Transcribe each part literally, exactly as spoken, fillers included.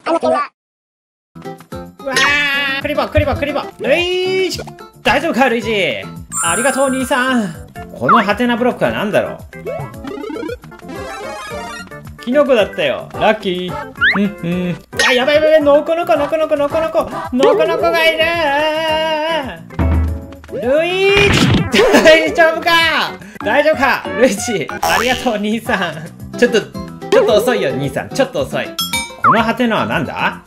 わー、クリボークリボークリボー、ルイージ、大丈夫かルイージ。ありがとう兄さん。このハテナブロックは何だろう。キノコだったよ、ラッキー。うんうん。あ、やばいやばい、ノコノコノコノコノコノコノコノコがいるー。ルイージ、大丈夫か大丈夫かルイージ。ありがとう兄さん。ちょっとちょっと遅いよ兄さん、ちょっと遅い。このハテナはなんだ。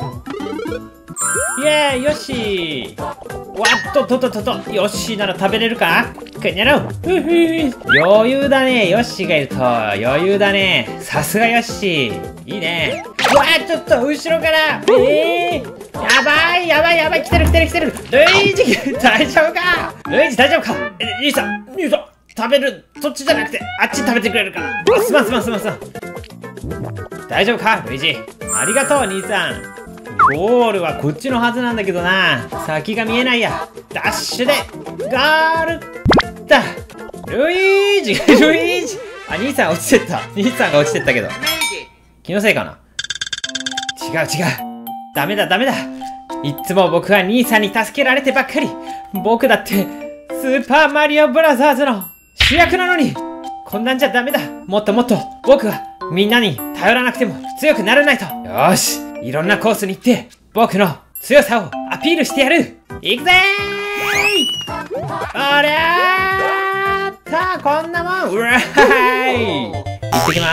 イエーイ、よしー。わっととととと、ヨッシーなら食べれるか。くにゃろう。ふふ、余裕だね。ヨッシーがいると余裕だね。さすがヨッシー、いいね。うわー、ちょっと後ろから。えー、やばいやばいやばい、来てる来てる来てる。ルイージ大丈夫か。ルイージ大丈夫か。え、兄さん兄さん、食べるそっちじゃなくてあっち食べてくれるから。あ、すまんすまんすまんすまん。大丈夫かルイージ。ありがとう兄さん。ゴールはこっちのはずなんだけどな。先が見えないや。ダッシュでゴールだ。ルイージルイージ。あ、兄さん落ちてった。兄さんが落ちてったけど気のせいかな。違う違う、ダメだダメだ。いっつも僕は兄さんに助けられてばっかり。僕だってスーパーマリオブラザーズの主役なのに。こんなんじゃダメだ。もっともっと僕はみんなに頼らなくても強くならないと。よーし、いろんなコースに行って僕の強さをアピールしてやる。いくぜー。おりゃーた、こんなもん。うわーい、行ってきます。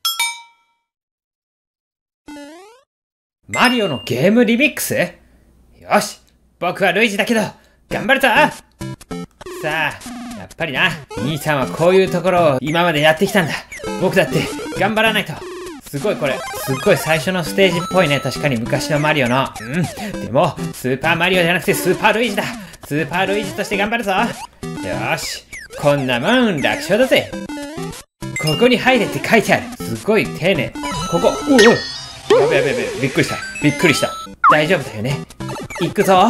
マリオのゲームリミックス。よし、僕はルイージだけど頑張るぞ。さあ、やっぱりな、兄さんはこういうところを今までやってきたんだ。僕だって頑張らないと。すごいこれ、すっごい最初のステージっぽいね。確かに昔のマリオの。うん。でも、スーパーマリオじゃなくてスーパールイージだ。スーパールイージとして頑張るぞ。よーし。こんなもん楽勝だぜ。ここに入れって書いてある。すごい丁寧。ここ、おお、やべやべやべ、びっくりした。びっくりした。大丈夫だよね。行くぞ。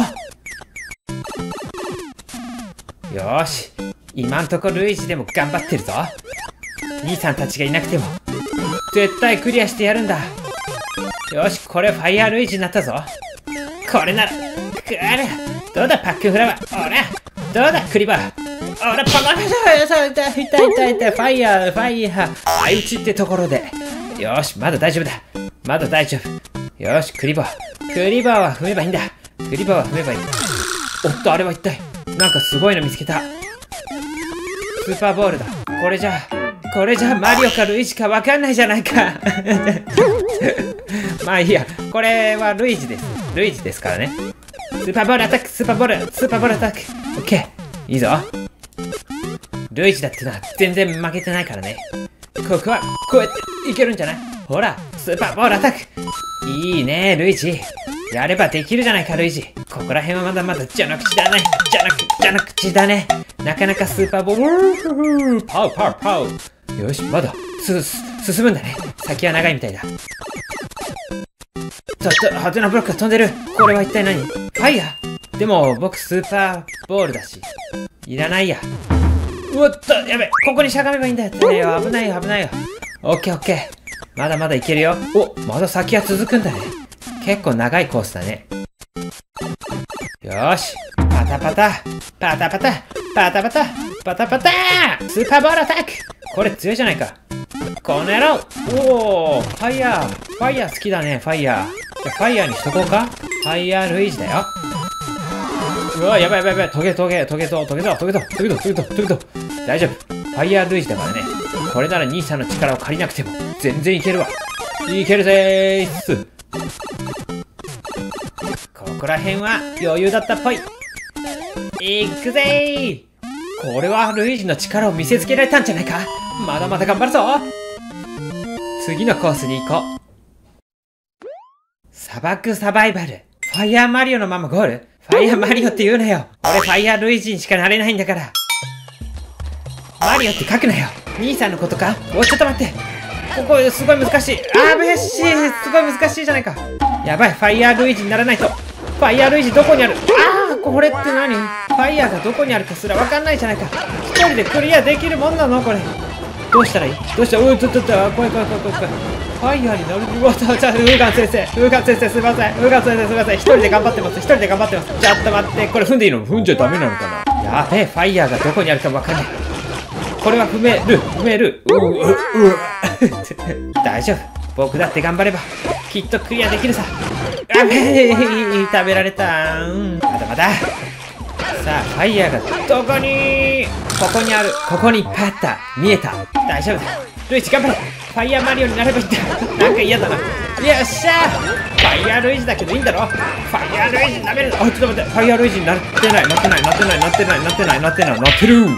よーし。今んとこルイージでも頑張ってるぞ。兄さんたちがいなくても絶対クリアしてやるんだ。よし、これファイヤールイージになったぞ。これなら、くら、どうだパックンフラワー、おら、どうだクリバー、おら、パカン、痛い痛い痛い痛い、ファイヤーファイヤー、相打ちってところで。よし、まだ大丈夫だ。まだ大丈夫。よし、クリバー、クリバーは踏めばいいんだ。クリバーは踏めばいい。おっと、あれは一体、なんかすごいの見つけた。スーパーボールだ。これじゃこれじゃマリオかルイージかわかんないじゃないか。まあいいや、これはルイージです。ルイージですからね。スーパーボールアタック、スーパーボール、スーパーボールアタック。オッケー、いいぞ。ルイージだってのは全然負けてないからね。ここはこうやっていけるんじゃない。ほら、スーパーボールアタック。いいねルイージ。やればできるじゃないかルイージ。ここら辺はまだまだじゃなくちだね。じゃなくじゃなくちだね。なかなかスーパーボール、パウパウパウ。よし、まだすす進むんだね。先は長いみたいだ。ちょっとハテナブロックが飛んでる。これは一体何。ファイヤー。でも僕スーパーボールだしいらないや。うおっと、やべ、ここにしゃがめばいいんだよ。危ないよ危ないよ。オッケーオッケー、まだまだいけるよ。お、まだ先は続くんだね。結構長いコースだね。よーし、パタパタパタパタパタパタパタパター、スーパーボールアタック。これ強いじゃないかこの野郎。おお、ファイヤーファイヤー好きだね。ファイヤー、じゃあファイヤーにしとこうか。ファイヤールイージだよ。うわ、やばいやばいやばい、トゲトゲトゲトトゲトトゲトトゲトトゲトトゲト。大丈夫、ファイヤールイージだからね。これなら兄さんの力を借りなくても全然いけるわ。いけるぜーす。ここら辺は余裕だったっぽい。いくぜー。これはルイージの力を見せつけられたんじゃないか。まだまだ頑張るぞ。次のコースに行こう。砂漠サバイバル。ファイヤーマリオのままゴール。ファイヤーマリオって言うなよ。俺ファイヤールイージにしかなれないんだから。マリオって書くなよ。兄さんのことか。おい、ちょっと待って、ここすごい難しい。あーべっしー、すごい難しいじゃないか。やばい、ファイヤールイージにならないと。ファイヤールイージどこにある。あー、これって何。ファイヤーがどこにあるかすらわかんないじゃないか。一人でクリアできるもんなのこれ。 どうしたらいい？どうしたら、うー、ちょっと、怖い怖い怖い怖い怖い。ファイヤーになる。うわ、ちょ、ちょ、ウーガン先生、ウーガン先生、すいません。ウーガン先生、すいません。一人で頑張ってます。一人で頑張ってます。ちょっと待って、これ踏んでいいの？踏んじゃダメなのかな？やべえ、ファイヤーがどこにあるかわかんない。これは踏める、踏める。うう、う、う。大丈夫。僕だって頑張れば、きっとクリアできるさ。あべえ、食べられた。うん、まだまだ。さあ、ファイヤーがどこに？ここにある。ここにいっぱいあった。見えた。大丈夫だ。ルイージ頑張れ。ファイヤーマリオになればいいんだ。なんか嫌だな。よっしゃー。ファイヤールイージだけどいいんだろ。ファイヤールイージになれる。あ、ちょっと待って。ファイヤールイージになってない。なってない。なってない。なってない。なってない。なってない。なってる。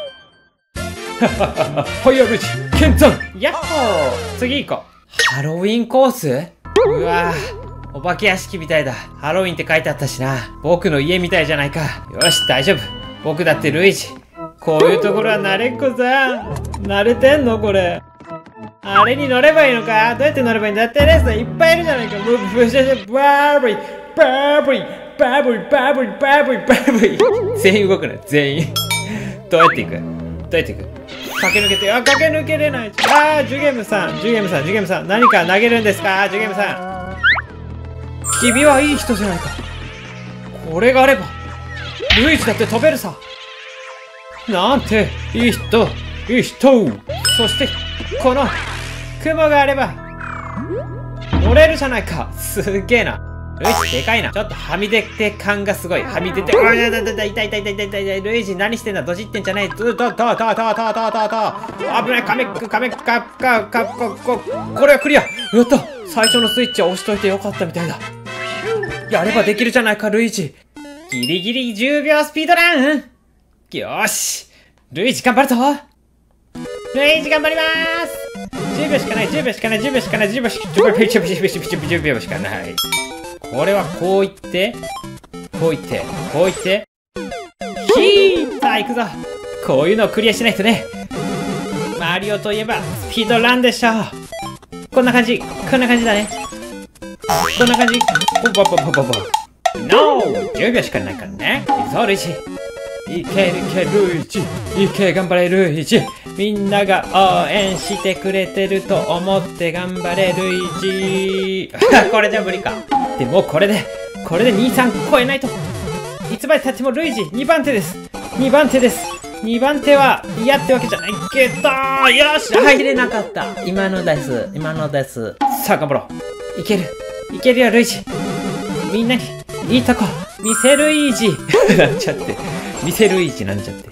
ファイヤールイージ、剣山。ヤッホー。次行こう。ハロウィンコース？うわぁ。お化け屋敷みたいだ。ハロウィンって書いてあったしな。僕の家みたいじゃないか。よし、大丈夫。僕だってルイージ。こういうところは慣れっこさ。慣れてんのこれ。あれに乗ればいいのか？どうやって乗ればいいんだってレースいっぱいいるじゃないか。ブブブシャシャバーブリバーブリバーブリバーブリバーブリバーブリ。全員動くな、全員。どうやって行く？どうやって行く？駆け抜けて、あ、駆け抜けれない。あー、ジュゲムさん、ジュゲムさん、ジュゲムさん、何か投げるんですか？ジュゲムさん。君はいい人じゃないか。これがあればルイージだって飛べるさ。なんていい人、いい人。そしてこの雲があれば乗れるじゃないか。すげえな。ルイージでかいな。ちょっとはみ出て感がすごい。はみ出て、うわ、痛い痛い痛い痛い痛い痛い痛い痛い。ルイージ何してんだ。ドジってんじゃない。ずっと、と、と、と、と、と、と、と、危ない。カメ、カメ、カ、カ、カ、こ、これはクリア。やった。最初のスイッチを押しといてよかったみたいだ。やればできるじゃないか、ルイージ。ギリギリじゅうびょうスピードラン。よーし。ルイージ頑張るぞ。ルイージ頑張りまーす。じゅうびょうしかない、じゅうびょうしかない、じゅうびょうしかない、じゅうびょうしかない、じゅうびょうしかない、じゅうびょうしかない。これはこういって、こういって、こういって、ヒー。さあ行くぞ。こういうのをクリアしないとね。マリオといえばスピードランでしょう。こんな感じ、こんな感じだね。こんな感じ。ボボボボボボ。ノー !じゅうびょうしかないからね。いくぞ、ルイージ。いけいけ、ルイージ。いけ、頑張れ、ルイージ。みんなが応援してくれてると思って頑張れ、ルイージ。これじゃ無理か。でもこれで、これでにさん超えないと。いつまでたってもルイージにばん手です。にばん手です。にばん手は嫌ってわけじゃないけど、よし、入れなかった。今のです。今のです。さあ、頑張ろう。いける。いけるよ、ルイージ。みんなにいいとこ見せルイージ。なんちゃって。見せルイージなんちゃって。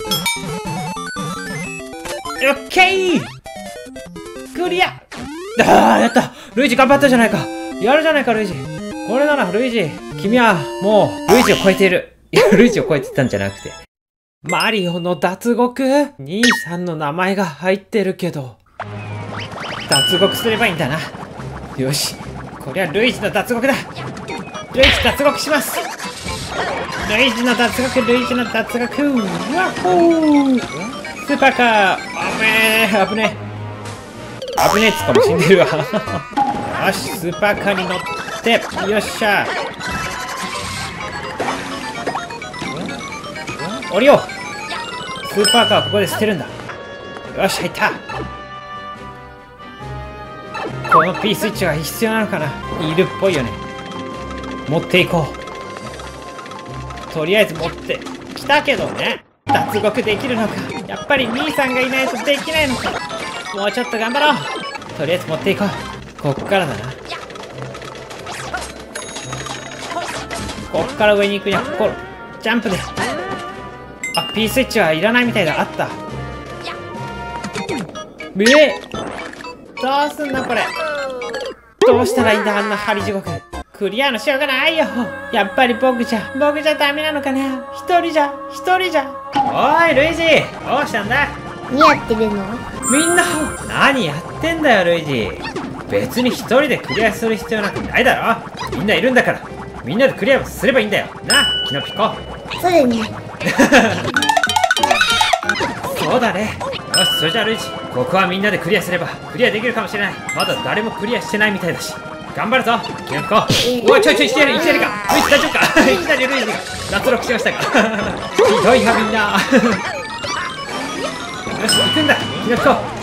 オッケークリア。あー、やった。ルイージ頑張ったじゃないか。やるじゃないか、ルイージ。これなら、ルイージ。君は、もう、ルイージを超えている。いや、ルイージを超えてたんじゃなくて。マリオの脱獄？兄さんの名前が入ってるけど。脱獄すればいいんだな。よし。こりゃルイージの脱獄だ。ルイージ脱獄します。ルイージの脱獄、ルイージの脱獄。ワッホー。スーパーカー。危ねえ、危ねえ。危ねえっつかも死んでるわ。よし、スーパーカーに乗って、よっしゃ。降りよう。スーパーカーはここで捨てるんだ。よし、入った。この P スイッチが必要なのかな。いるっぽいよね。持っていこう。とりあえず持ってきたけどね。脱獄できるのか。やっぱり兄さんがいないとできないのか。もうちょっと頑張ろう。とりあえず持っていこう。こっからだな。こっから上に行くにはここジャンプで。あ、P スイッチはいらないみたいだ。あった。ええ、どうすんのこれ。どうしたらいいんだ、あんな針地獄。クリアのしようがないよ。やっぱり僕じゃ僕じゃダメなのかな。一人じゃ一人じゃ。おいルイージ、どうしたんだ。 何やってるの。 みんな何やってんだよルイージ。別に一人でクリアする必要なんてないだろ。みんないるんだからみんなでクリアすればいいんだよな、キノピコ。 そうだね。 そうだね。よし、それじゃあルイージ、ここはみんなでクリアすればクリアできるかもしれない。まだ誰もクリアしてないみたいだし頑張るぞキノピコ。おいちょいちょい、いきなりいきなりか。ルイージ大丈夫か。いきなりルイージが脱落しましたか。ひどいやみんな。よし行くんだキノピコ。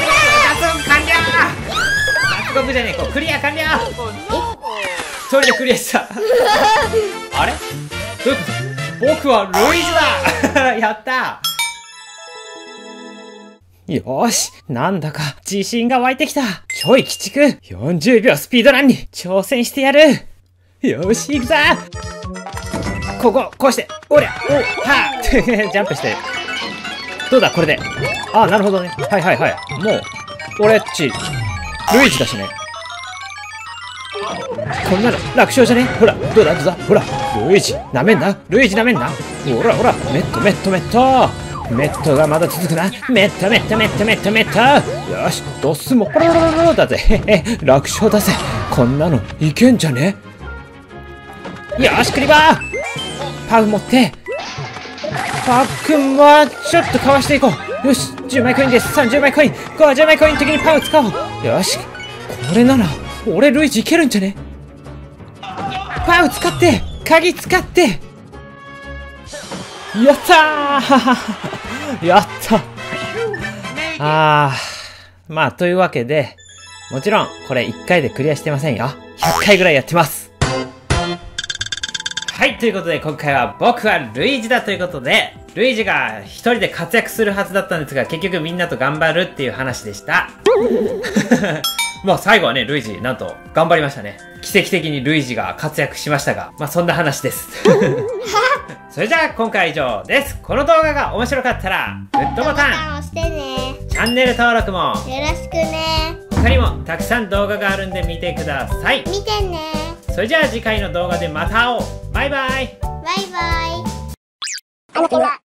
脱完了。脱獄じゃねえ、こうクリア完了。それでクリアした。あれどういうこと？僕はルイージだ。やった。 よーし、なんだか自信が湧いてきた。ちょい鬼畜、よんじゅうびょうスピードランに挑戦してやる。よーし、行くぞ。ここ、こうして、おりゃ、お、はぁジャンプして。どうだ、これで。あ、なるほどね。はいはいはい。もう、俺っち、ルイージだしね。こんなの楽勝じゃね？ほら、どうだどうだ、ほら、ルイージ、なめんな、ルイージなめんな。ほらほら、メットメットメット。メットがまだ続くな。メットメットメットメットメット。よし、ドスもポロロロロロだぜ。へへ、楽勝だぜ。こんなのいけんじゃね？よし、クリバーパウ持って。パックンはちょっとかわしていこう。よし、じゅうまいコインです。さんじゅうまいコイン。ごじゅうまいコインの時にパウ使おう。よし、これなら、俺ルイージいけるんじゃね？パウ使って、鍵使って。やったーやったあー。まあ、というわけで、もちろん、これいっかいでクリアしてませんよ。ひゃっかいぐらいやってます。はい、ということで今回は僕はルイージだということで、ルイージが一人で活躍するはずだったんですが、結局みんなと頑張るっていう話でした。まあ最後はね、ルイージなんと頑張りましたね。奇跡的にルイージが活躍しましたが、まあそんな話です。それじゃあ今回は以上です。この動画が面白かったら、グッドボタン押してね。 チャンネル登録もよろしくね。 他にもたくさん動画があるんで見てください。 見てね。 それじゃあ次回の動画でまた会おう。バイバイ。 バイバイ。 あなたは